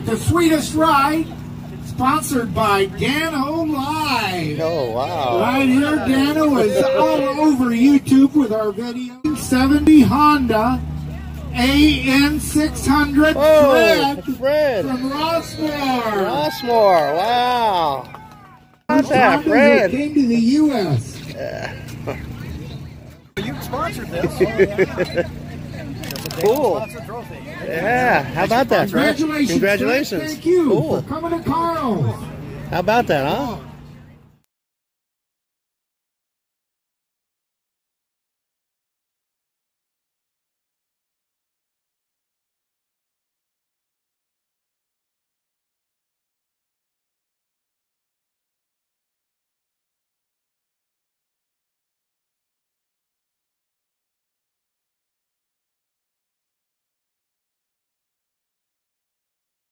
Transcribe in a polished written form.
the Sweetest ride, sponsored by DanoLive. Oh, wow. Right here, Dano is all over YouTube with our video. 70 Honda N600 Fred from Rossmore. Rossmore, wow. How about that, Fred? Came to the U.S. You sponsored this. Cool. Yeah, how about that, Fred? Congratulations. Congratulations. Thank you Cool. for coming to Carl's. How about that, huh?